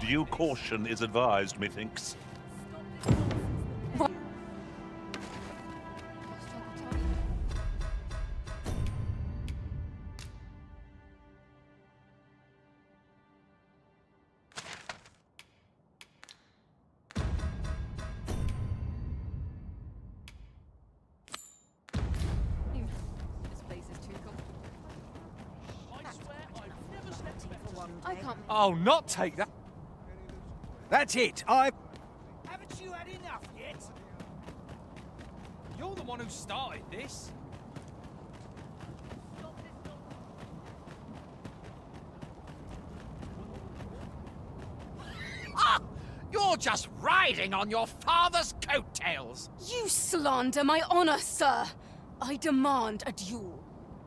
Due caution is advised, methinks. I'll not take that. That's it. Haven't you had enough yet? You're the one who started this. Ah! You're just riding on your father's coattails. You slander my honor, sir. I demand a duel.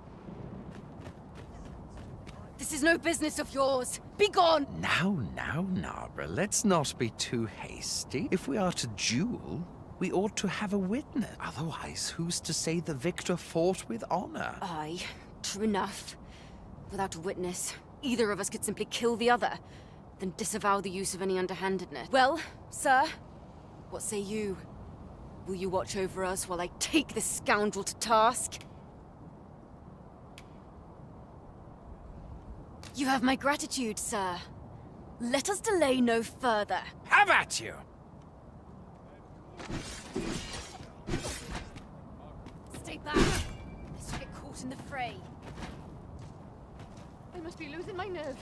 This is no business of yours. Be gone! Now, Narborough, let's not be too hasty. If we are to duel, we ought to have a witness. Otherwise, who's to say the victor fought with honor? Aye, true enough. Without a witness, either of us could simply kill the other, then disavow the use of any underhandedness. Well, sir, what say you? Will you watch over us while I take this scoundrel to task? You have my gratitude, sir. Let us delay no further. Have at you! Stay back, lest you get caught in the fray. I must be losing my nerve.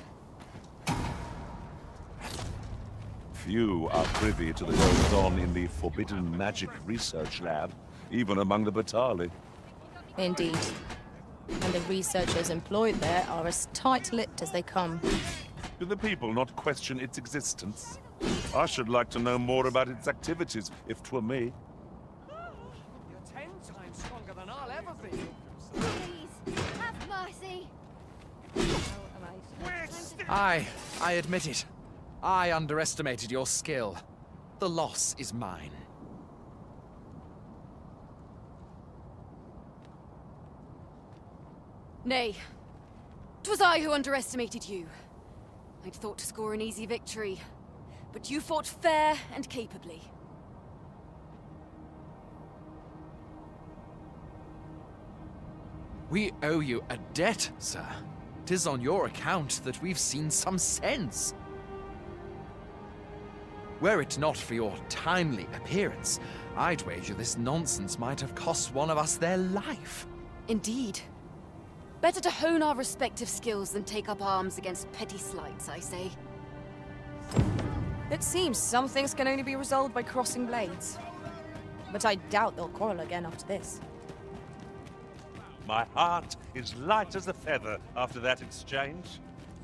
Few are privy to the goings-on in the Forbidden Magic Research Lab, even among the Batali. Indeed. And the researchers employed there are as tight-lipped as they come. Do the people not question its existence? I should like to know more about its activities, if 'twere me. You're 10 times stronger than I'll ever be. Please, have mercy. I admit it. I underestimated your skill. The loss is mine. Nay, 'twas I who underestimated you. I'd thought to score an easy victory, but you fought fair and capably. We owe you a debt, sir. 'Tis on your account that we've seen some sense. Were it not for your timely appearance, I'd wager this nonsense might have cost one of us their life. Indeed. Better to hone our respective skills than take up arms against petty slights, I say. It seems some things can only be resolved by crossing blades. But I doubt they'll quarrel again after this. My heart is light as a feather after that exchange.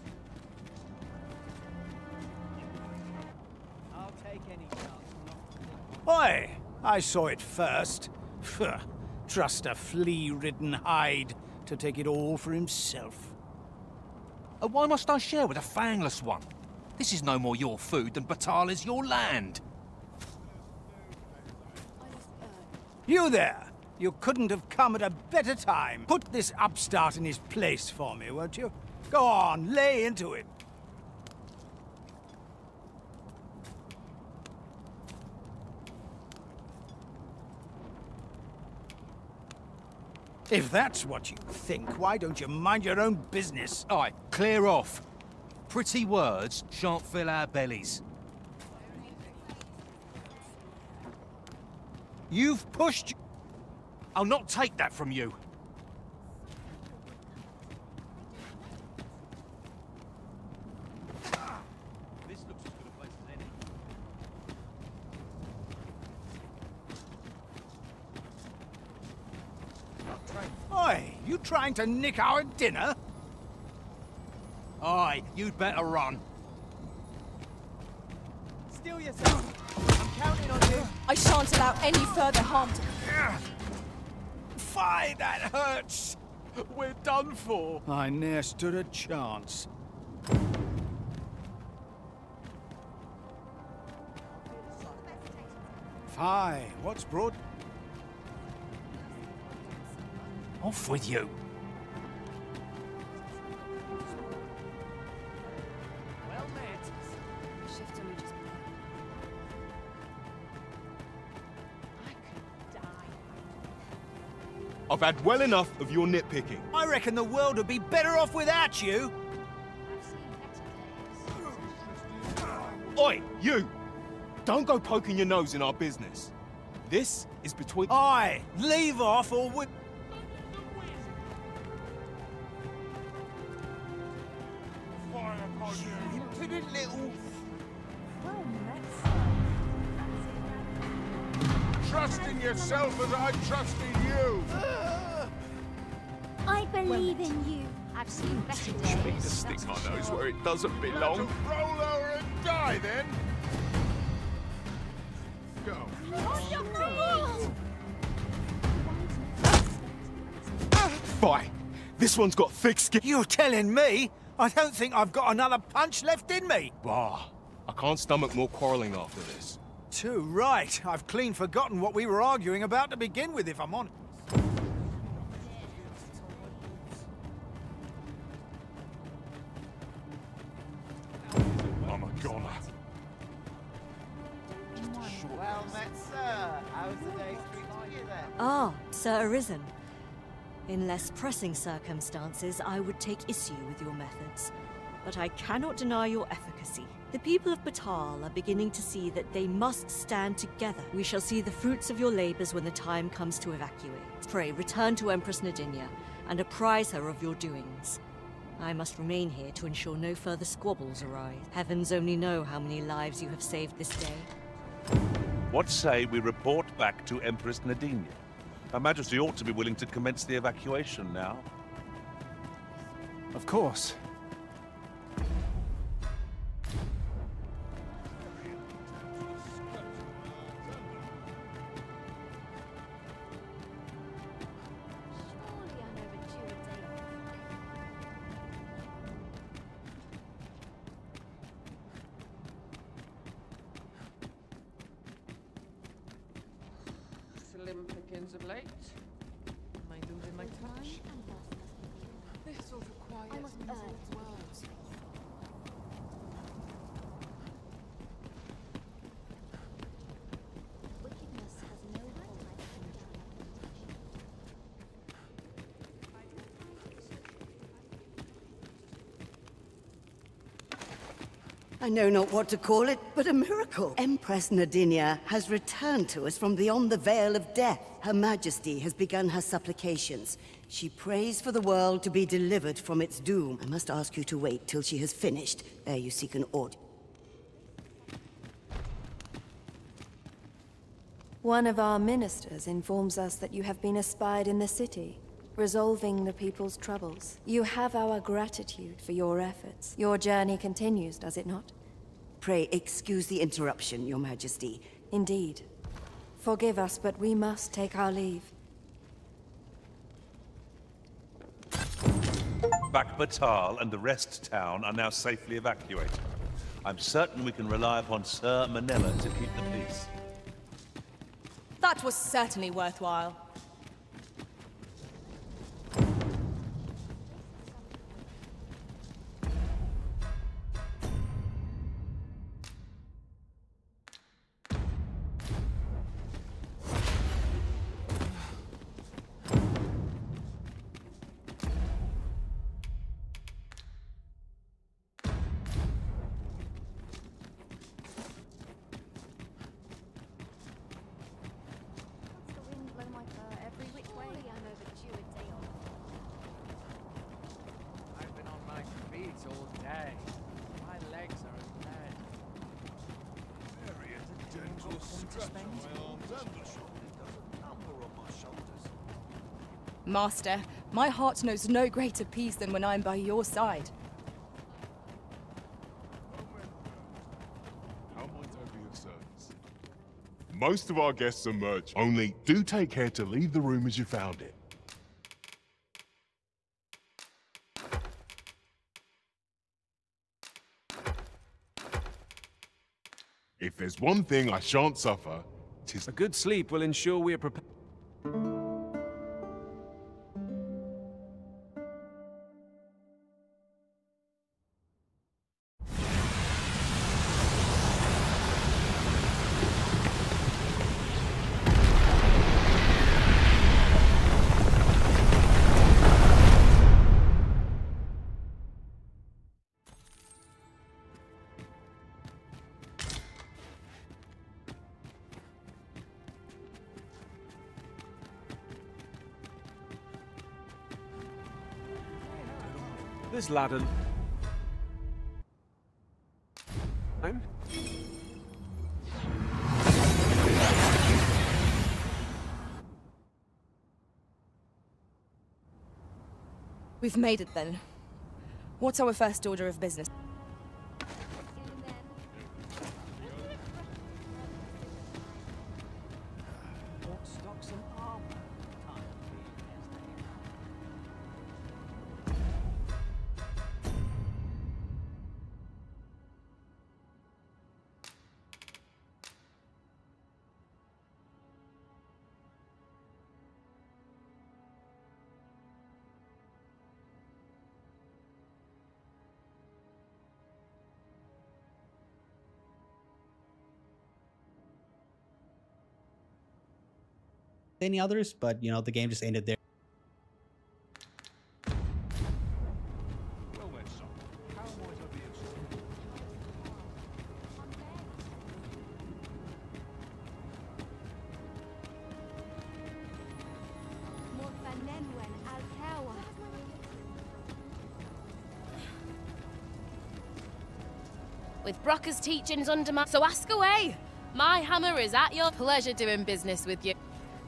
I'll take any chance. Oi! I saw it first. Pho, trust a flea-ridden hide to take it all for himself. Why must I share with a fangless one? This is no more your food than Batal is your land. You there! You couldn't have come at a better time. Put this upstart in his place for me, won't you? Go on, lay into it. If that's what you think, why don't you mind your own business? Aye, clear off. Pretty words shan't fill our bellies. You've pushed... I'll not take that from you. This looks as good a place as any. Oi, you trying to nick our dinner? Aye, you'd better run. Still yourself. I'm counting on you. I shan't allow any further harm to... Fie, that hurts! We're done for. I ne'er stood a chance. Fie, what's brought... Off with you. Well met. Shift I've had well enough of your nitpicking. I reckon the world would be better off without you. Oi, you! Don't go poking your nose in our business. This is between... Aye, leave off or we... Impudent little... Trust in yourself as I trust in you. I believe in you. I've seen better days. Me to stick my nose where it doesn't belong. To roll over and die, then. Go. Bye. This one's got thick skin. You're telling me? I don't think I've got another punch left in me. Bah. I can't stomach more quarrelling after this. Too right. I've clean forgotten what we were arguing about to begin with, if I'm honest. I'm a goner. Well met, sir. How's the day treating you then? Ah, Sir Arisen. In less pressing circumstances, I would take issue with your methods. But I cannot deny your efficacy. The people of Battahl are beginning to see that they must stand together. We shall see the fruits of your labors when the time comes to evacuate. Pray, return to Empress Nadinia and apprise her of your doings. I must remain here to ensure no further squabbles arise. Heavens only know how many lives you have saved this day. What say we report back to Empress Nadinia? Her Majesty ought to be willing to commence the evacuation now. Of course. Slim pickings of late. Am I losing my touch? This sort of quiet words. Wickedness has no hold. I know not what to call it, but a miracle. Empress Nadinia has returned to us from beyond the veil of death. Her Majesty has begun her supplications. She prays for the world to be delivered from its doom. I must ask you to wait till she has finished, ere you seek an order. One of our ministers informs us that you have been espied in the city, resolving the people's troubles. You have our gratitude for your efforts. Your journey continues, does it not? Pray excuse the interruption, Your Majesty. Indeed. Forgive us, but we must take our leave. Back Battahl and the rest town are now safely evacuated. I'm certain we can rely upon Sir Manella to keep the peace. That was certainly worthwhile. I've been on my feet all day. My legs are as dead. Very gentle stretch on my arms and the shoulders. There's a number on my shoulders. Master, my heart knows no greater peace than when I'm by your side. How might I be of service? Most of our guests emerge. Only do take care to leave the room as you found it. If there's one thing I shan't suffer, 'tis A good sleep will ensure we are prepared. This Laden. We've made it then. What's our first order of business? Any others, but you know, the game just ended there. With Brocker's teachings under my... So ask away! My hammer is at your pleasure doing business with you.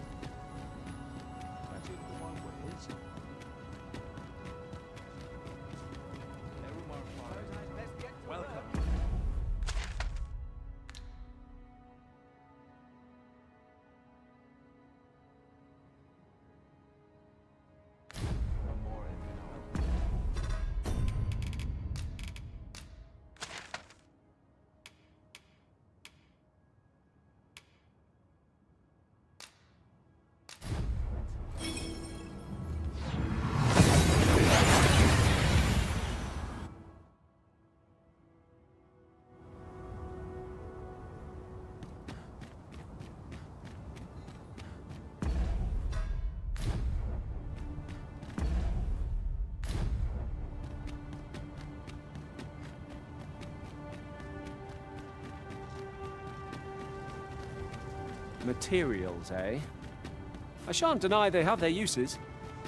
Materials, eh? I shan't deny they have their uses.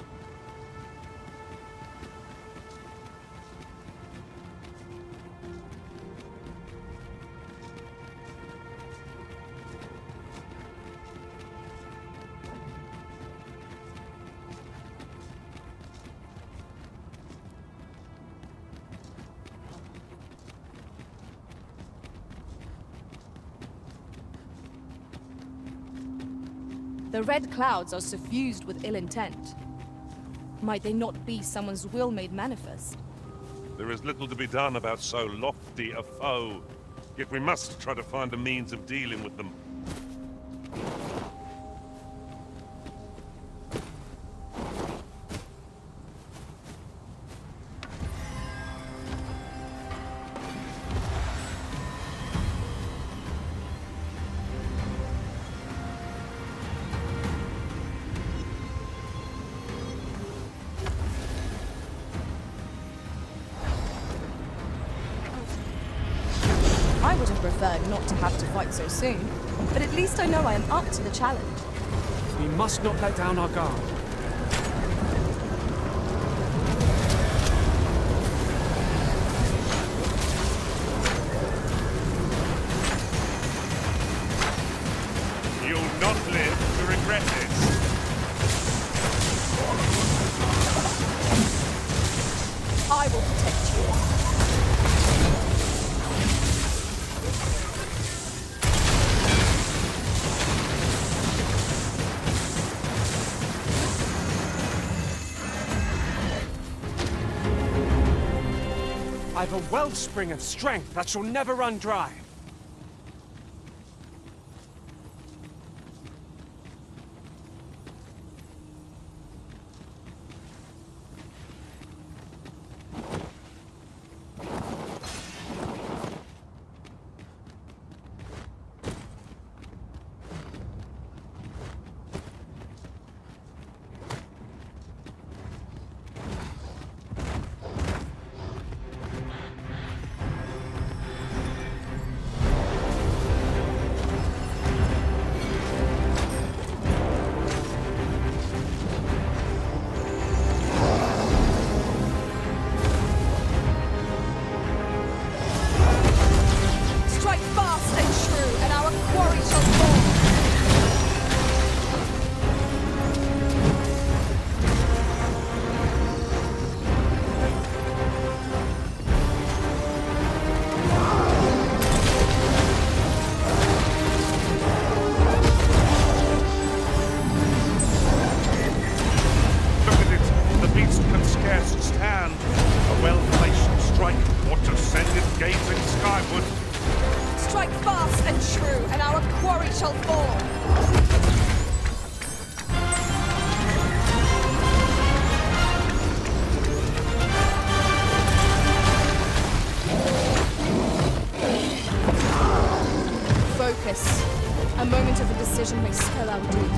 The red clouds are suffused with ill intent. Might they not be someone's will made manifest? There is little to be done about so lofty a foe, yet we must try to find a means of dealing with them. I would have preferred not to have to fight so soon, but at least I know I am up to the challenge. We must not let down our guard. You'll not live to regret this. I will protect you. I've a wellspring of strength that shall never run dry. hell I'll do.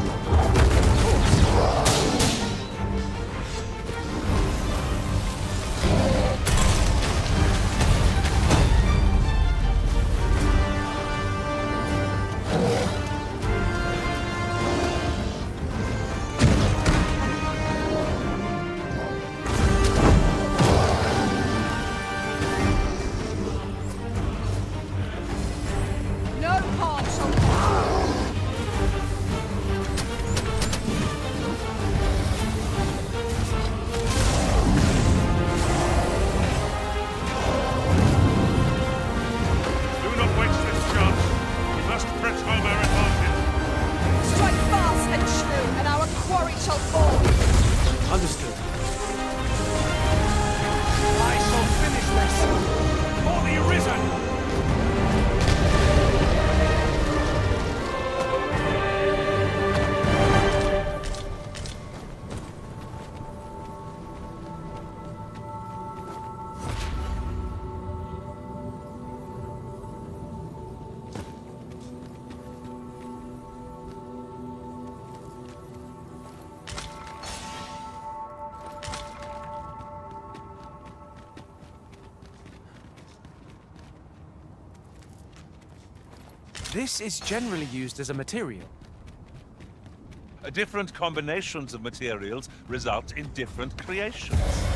This is generally used as a material. Different combinations of materials result in different creations.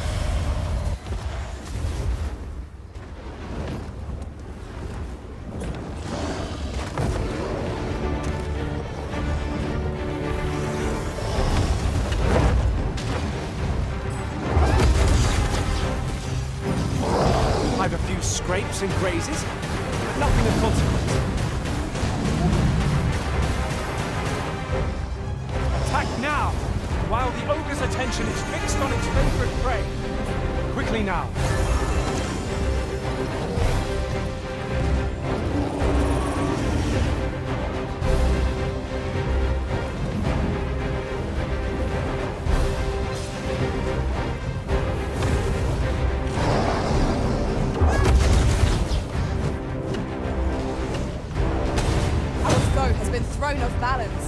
I've a few scrapes and grazes, but nothing of consequence. Attack now, while the ogre's attention is fixed on its favorite prey. Quickly now. Our foe has been thrown off balance.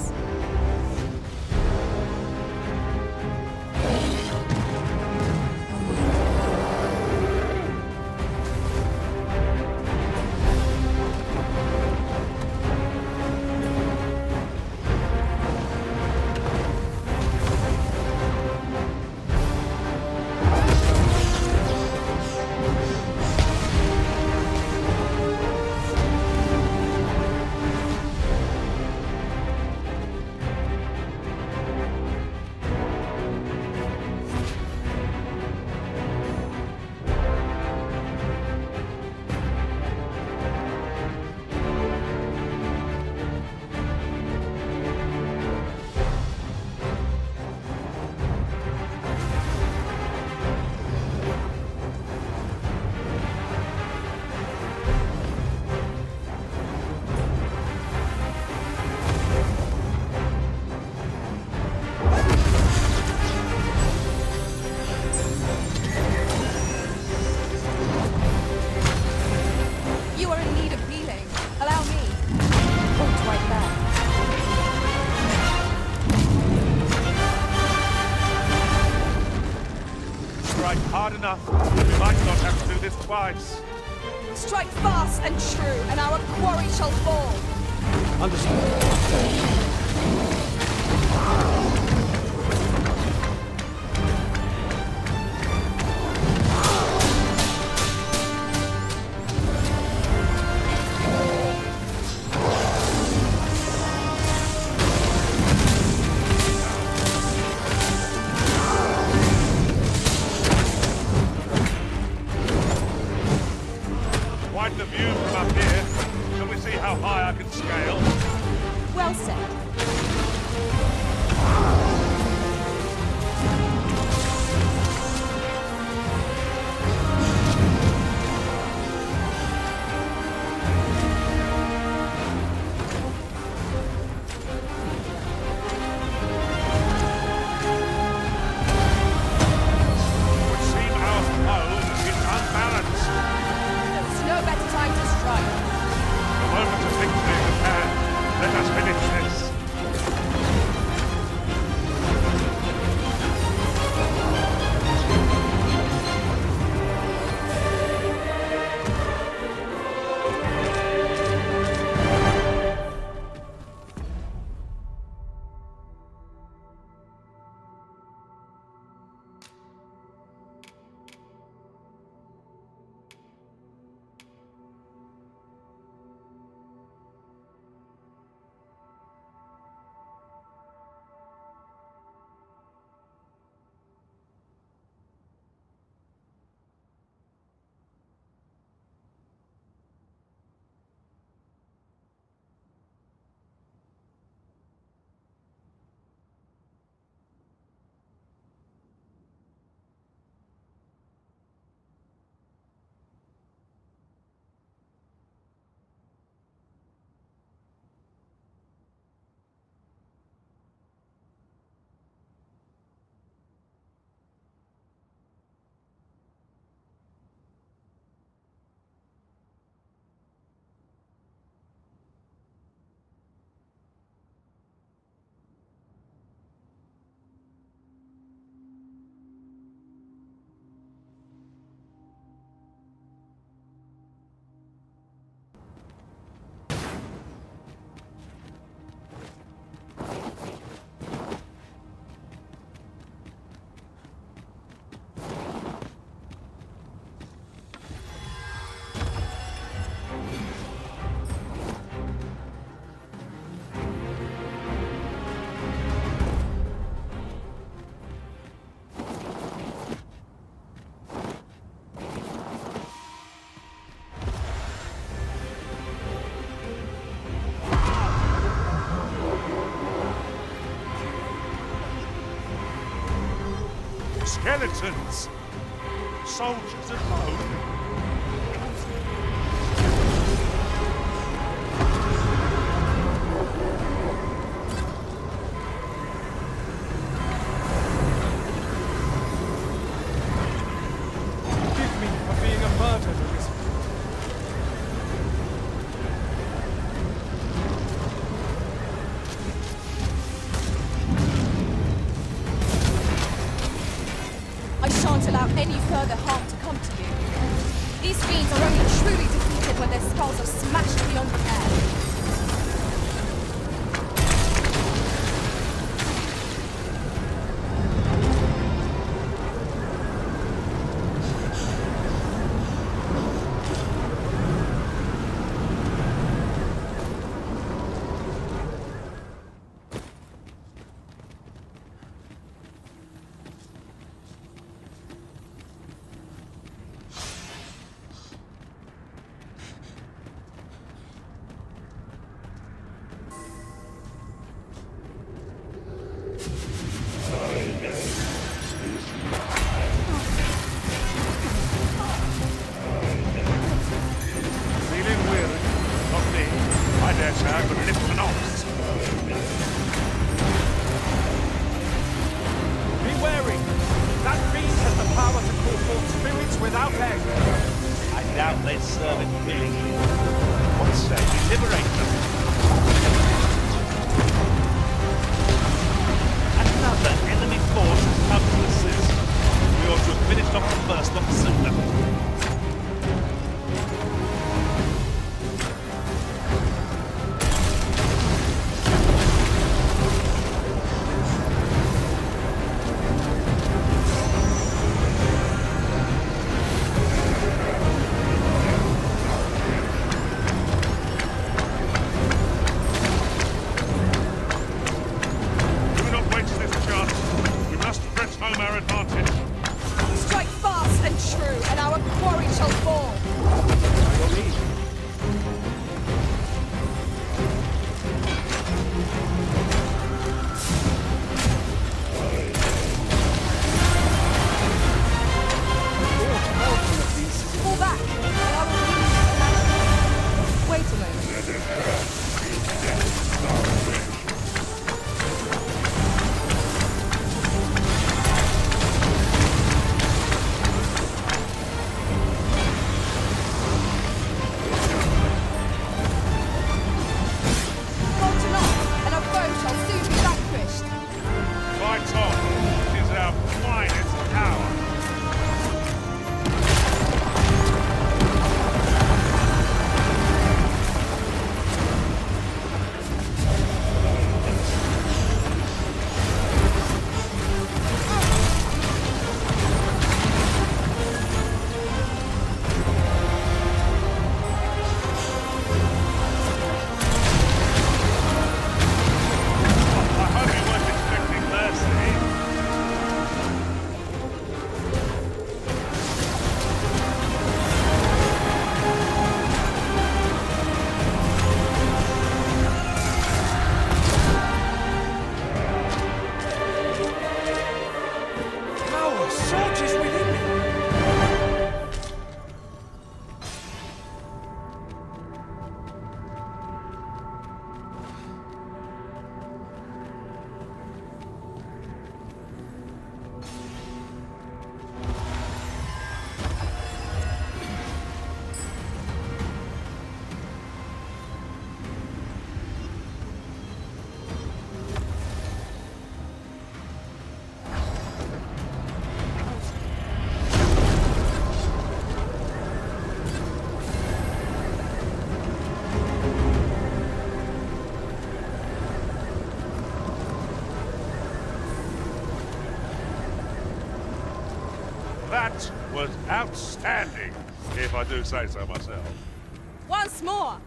Hard enough. We might not have to do this twice. Strike fast and true, and our quarry shall fall. Understood. Quite the view from up here. Shall we see how high I can scale? Well said. Skeletons! Soldiers at home! Forgive me for being a murderer, Arisen. I shan't allow any further harm to come to you. These fiends are only truly defeated when their skulls are smashed beyond repair. That was outstanding, if I do say so myself. Once more!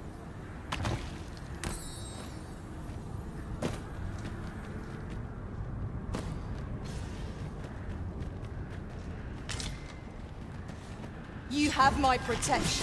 You have my protection.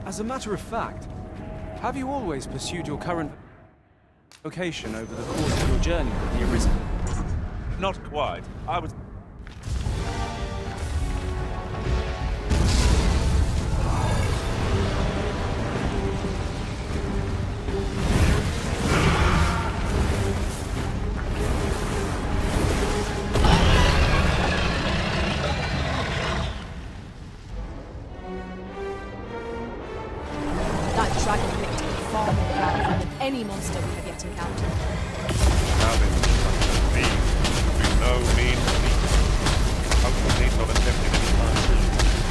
As a matter of fact, have you always pursued your current vocation over the course of your journey with the Arisen? Not quite. I was... That dragon looked to be far more powerful than any monster we have yet encountered. Now then, me, be no mean feat. Hope you need not attempt it any time soon.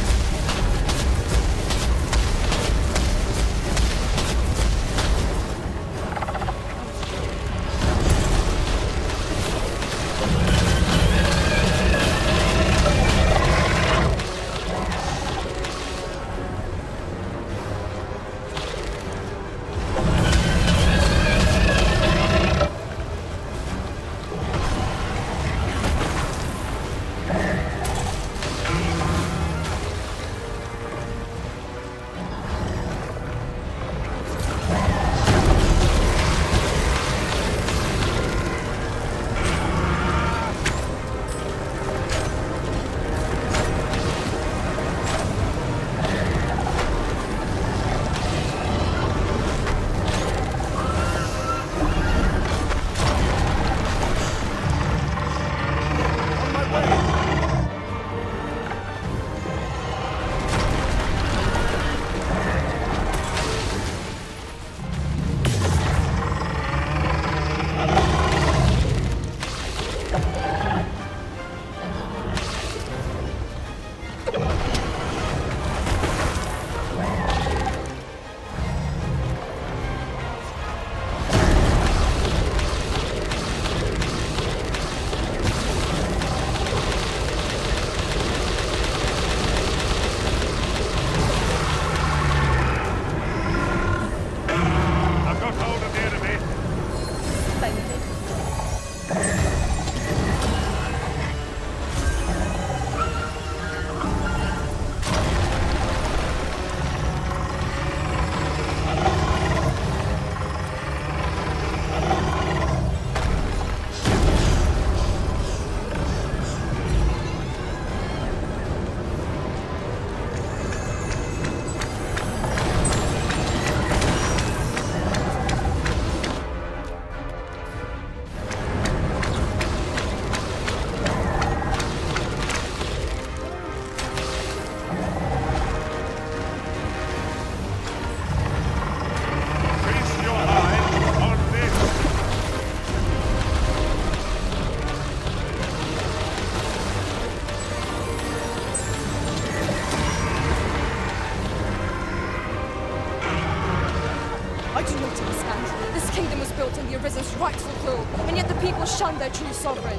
I do not understand. This kingdom was built on the Arisen's rightful rule, and yet the people shun their true sovereign.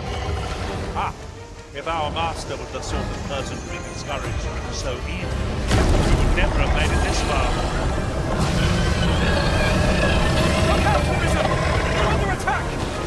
Ah, if our master was the sort of person to be discouraged so easily, we would never have made it this far. Look out, Arisen! You're under attack!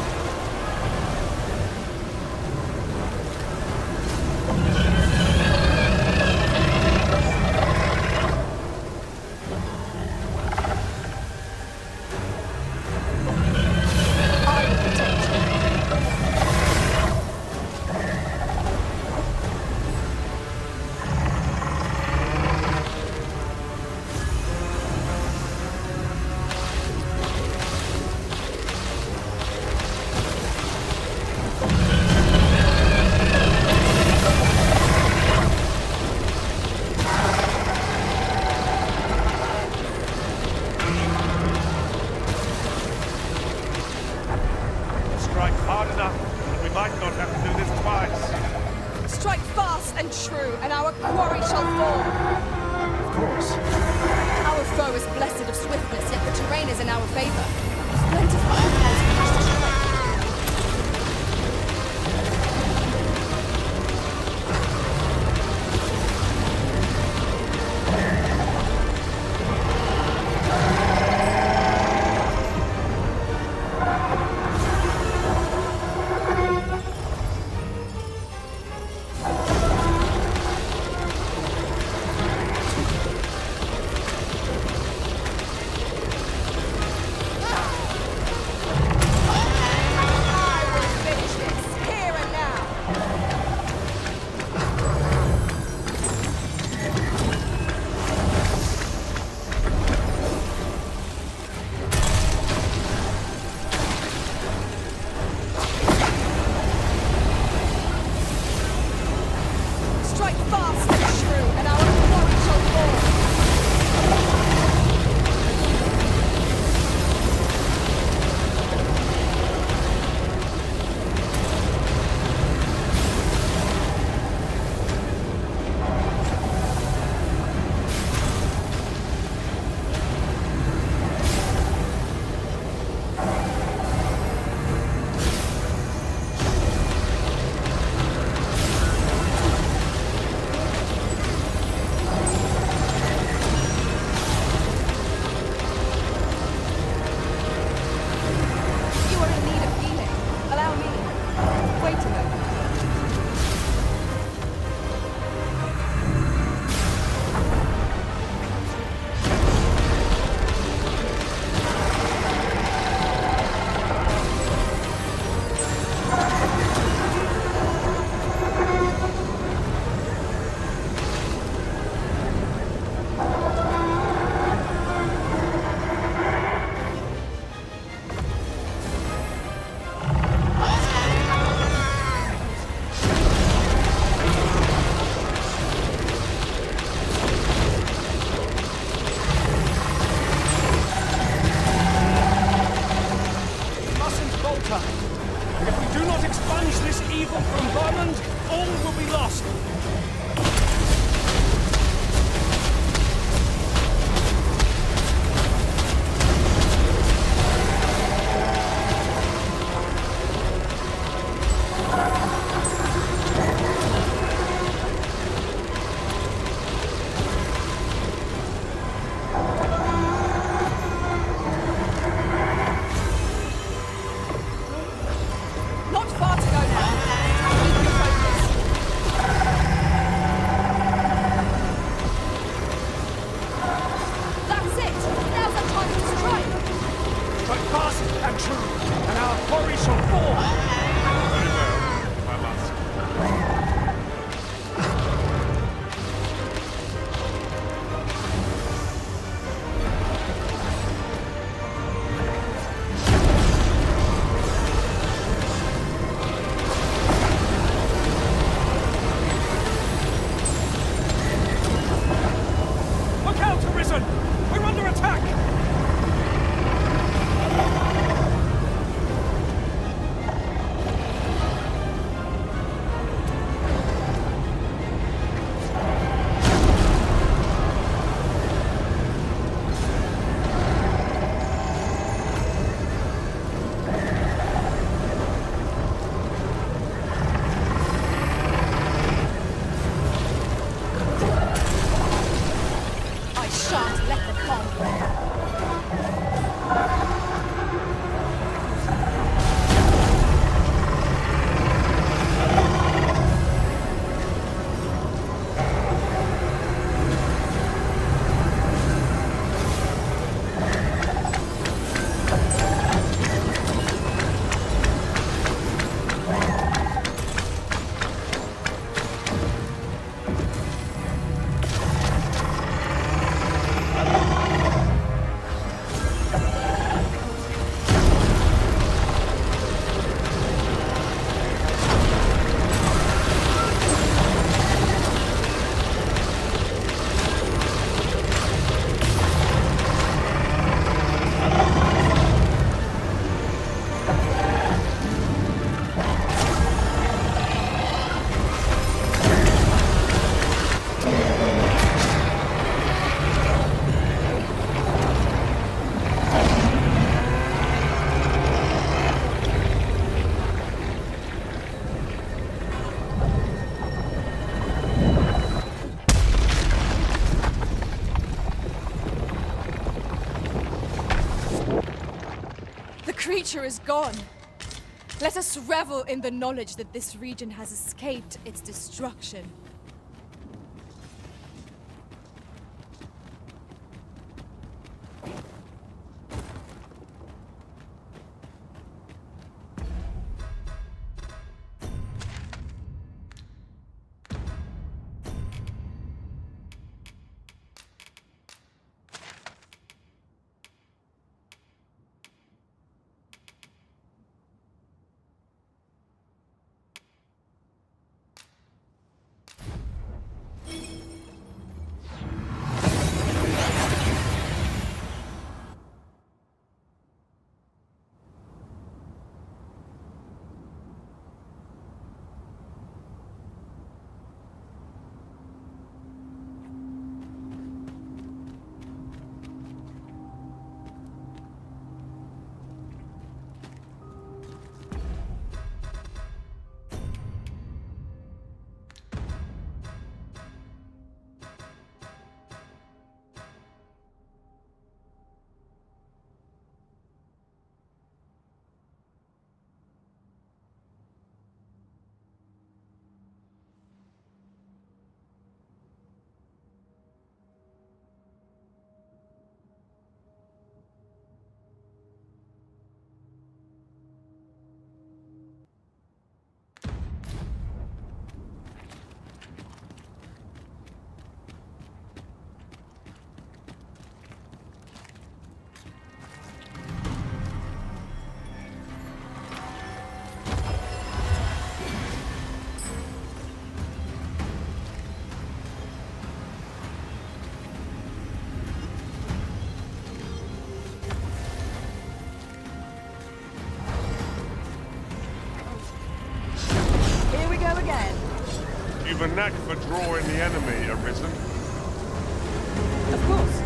Strike fast and true, and our quarry shall fall. Of course. Our foe is blessed of swiftness, yet the terrain is in our favor. Plentiful outlaws cast to strike. The creature is gone. Let us revel in the knowledge that this region has escaped its destruction. You've a knack for drawing the enemy, Arisen. Of course.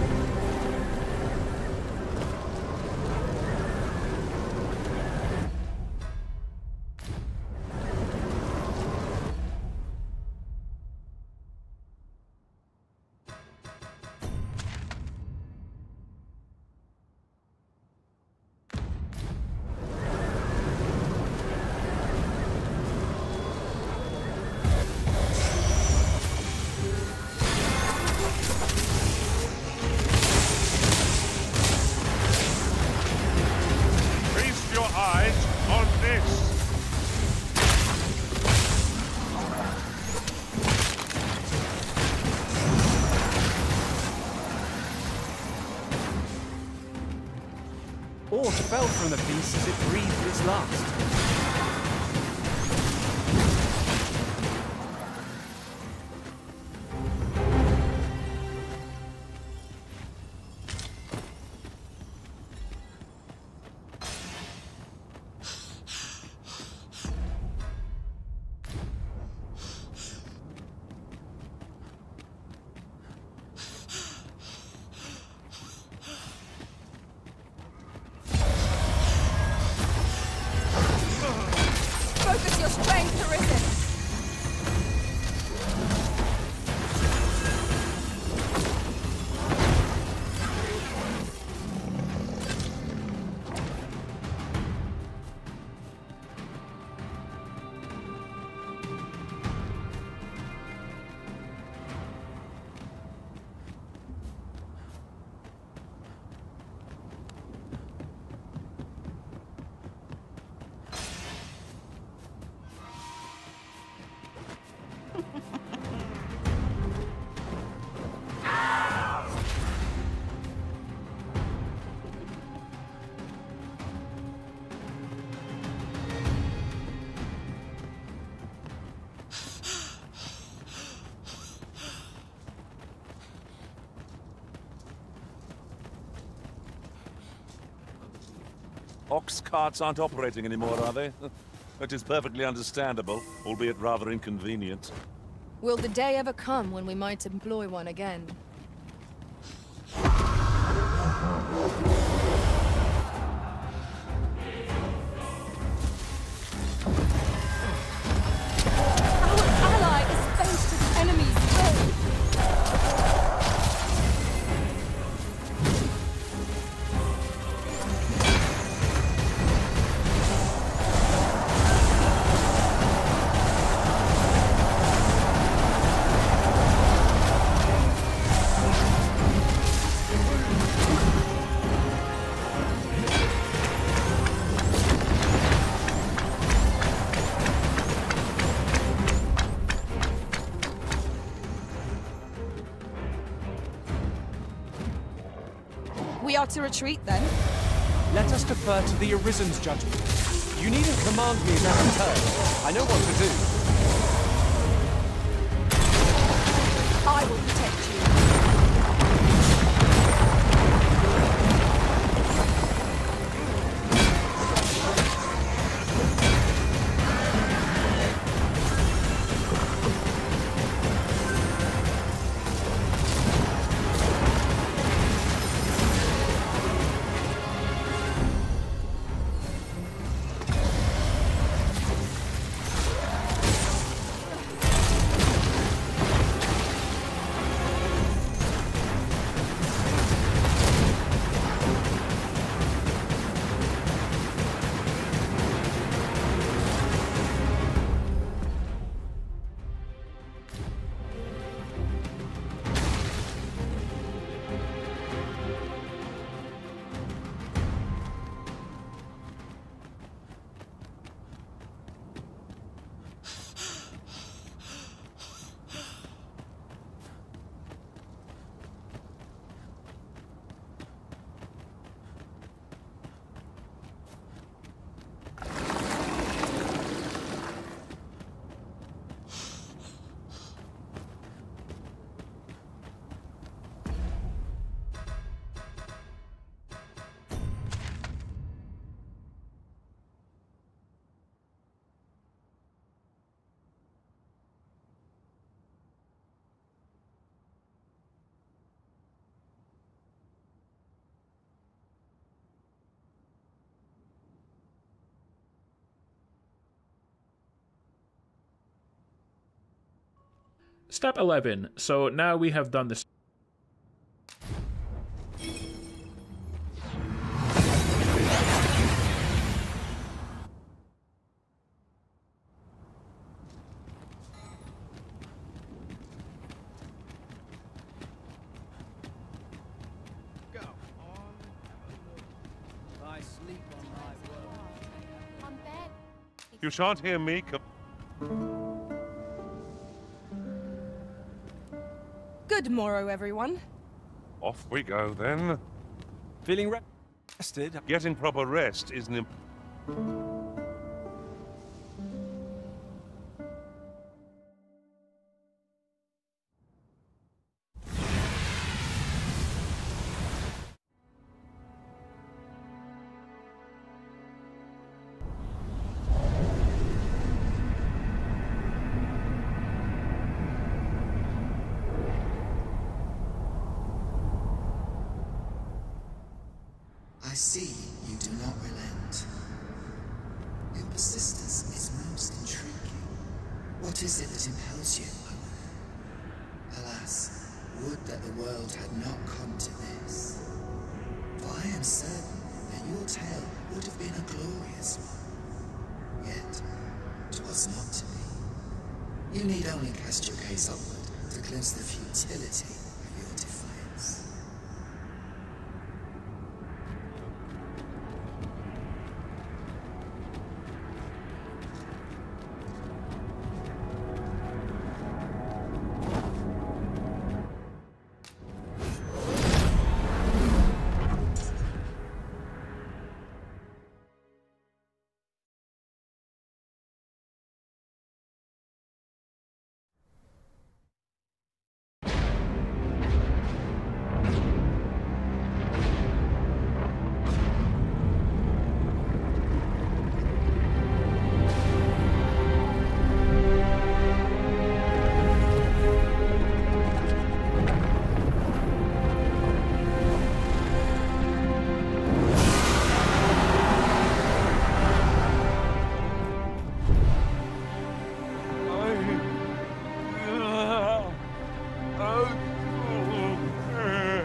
Ore fell from the beast as it breathed its last. Ox carts aren't operating anymore, are they? It is perfectly understandable, albeit rather inconvenient. Will the day ever come when we might employ one again? Our ally is faced to the enemy's will. We are to retreat, then? Let us defer to the Arisen's judgment. You needn't command me in that return. I know what to do. I will protect you. Step 11. So now we have done this. Go on. I sleep on my word. On bed. You shan't hear me. Good morrow, everyone. Off we go, then. Feeling rested? Getting proper rest is an I see you do not relent. Your persistence is most intriguing. What is it that impels you? Alas, would that the world had not come to this. For I am certain that your tale would have been a glorious one. Yet, 'twas not to be. You need only cast your gaze upward to glimpse the futility of your defiance.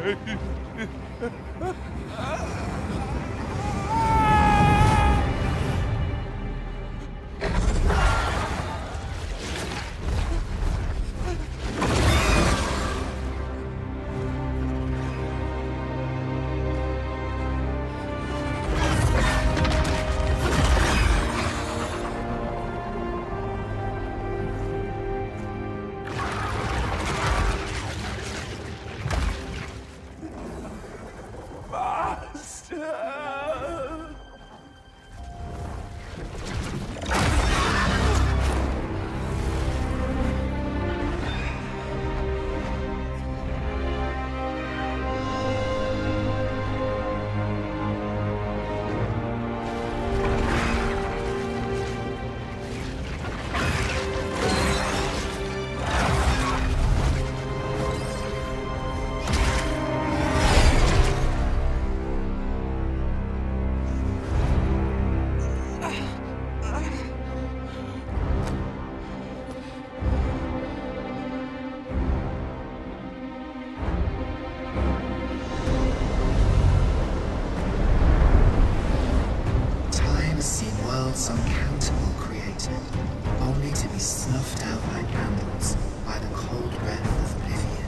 worlds uncountable created, only to be snuffed out like candles by the cold breath of oblivion.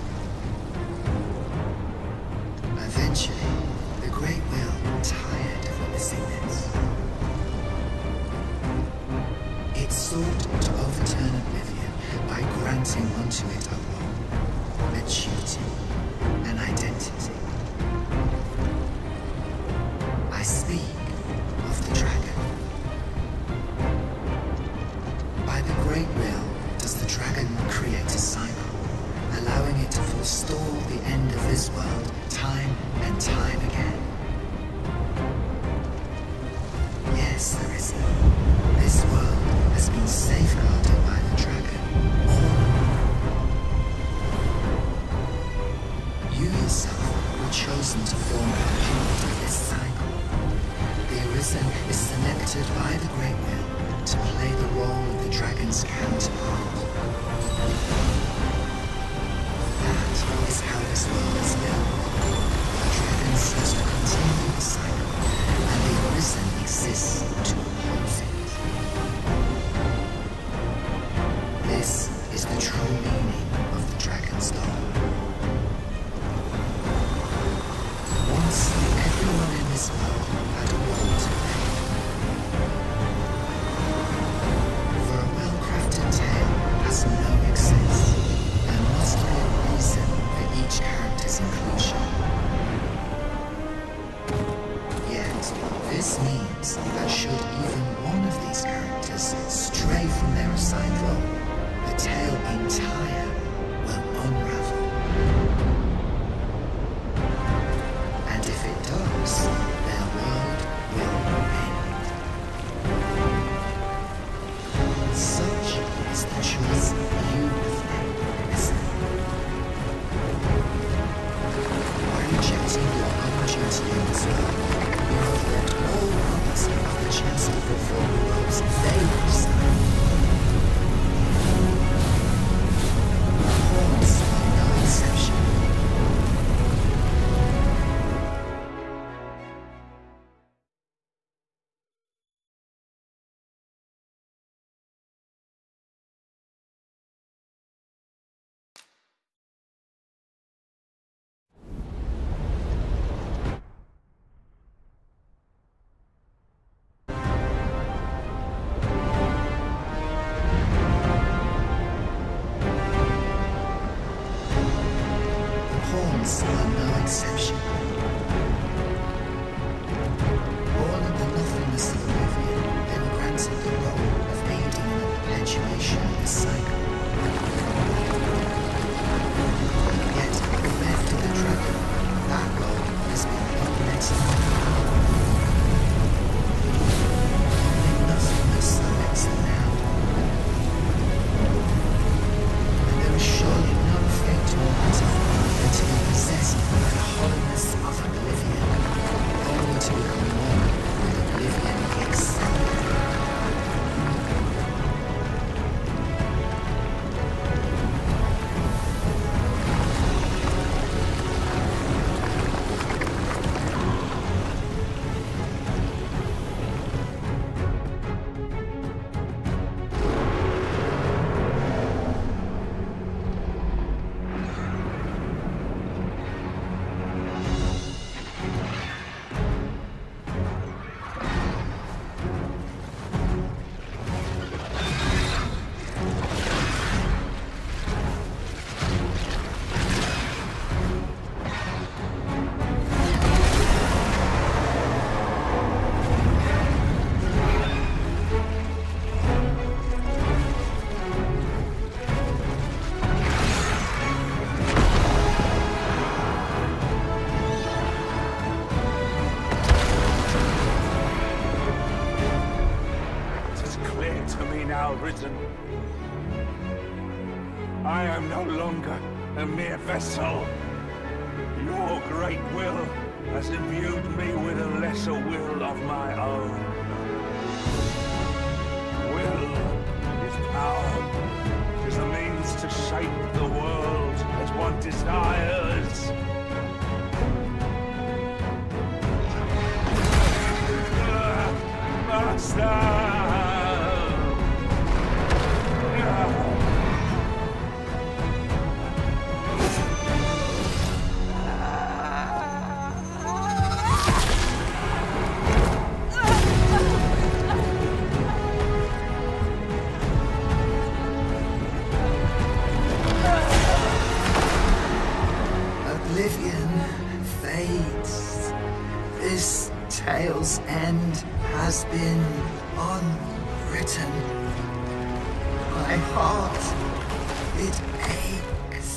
Eventually, the Great Will tired of witnessing this. It sought to overturn oblivion by granting unto it a role, a duty, an identity. I speak of the dragon. By the Great Will does the dragon create a cycle, allowing it to forestall the end of this world time and time again. Yes, Arisen, this world has been safeguarded by the dragon. You yourself were chosen to form a part of this cycle. The Arisen is selected by the Great Will to play the role of the dragon's counterpart. That is how this world is built. The dragon serves to continue the cycle, and the Arisen exists to oppose it. This is the true meaning of the dragon's law. Once everyone in this world had a role to play. For a well-crafted tale has no excess. There must be a reason for each character's inclusion. Yet, this means that should even one of these characters stray from their assigned role, the tale entire will unravel. And if it does, their world will end. Such is the choice you have made, Arisen. By rejecting your own duty in this world, you have left all others of the chance to perform the roles they have assigned. Pawns are no exception. Pawns are no exception. Born in the nothingness of oblivion, they were granted the role of aiding in the perpetuation of the cycle. Yet, left to the dragon, that role has been uplifted. Only nothingness awaits them now. And there is surely no fate more pitiful than to be possessed by the hollowness of oblivion, only to become one with oblivion itself. Listen. I am no longer a mere vessel. Your great will has imbued me with a lesser will of my own. Will is power. It is the means to shape the world as one desires. Master! Oblivion fades. This tale's end has been unwritten. My heart, it aches.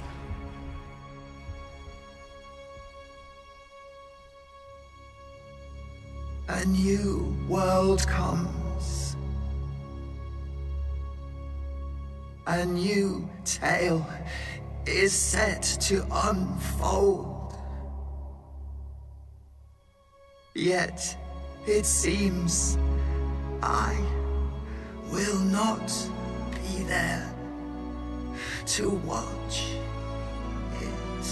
A new world comes. A new tale is set to unfold. Yet, it seems I will not be there to watch it.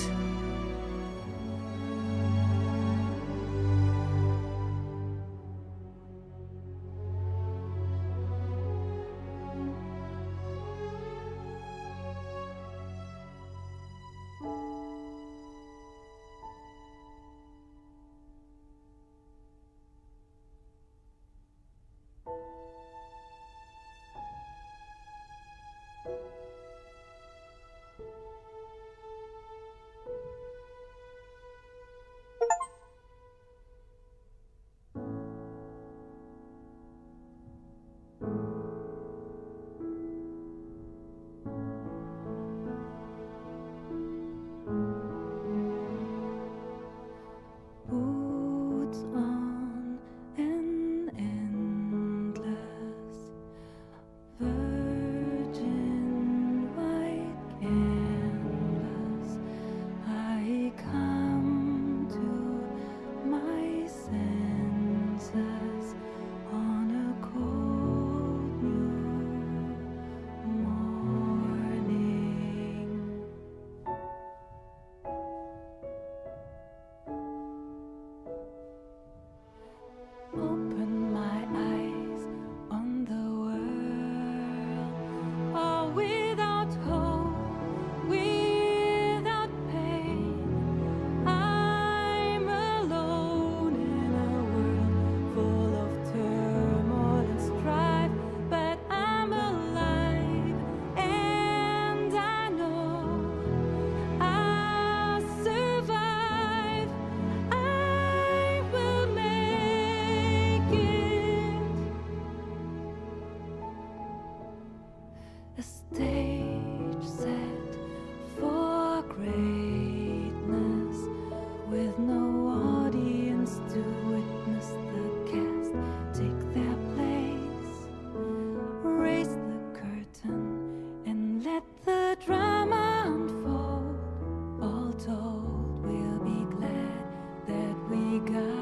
Boots on an endless virgin white canvas. I come to my senses on a cold new morning. Open my eyes on the world, all without hope, without pain. I'm alone in a world full of turmoil and strife, but I'm alive, and I know I'll survive. I will make it. A stage set for greatness, with no audience to witness the cast take their place. Raise the curtain and let the drama unfold. All told, we'll be glad that we got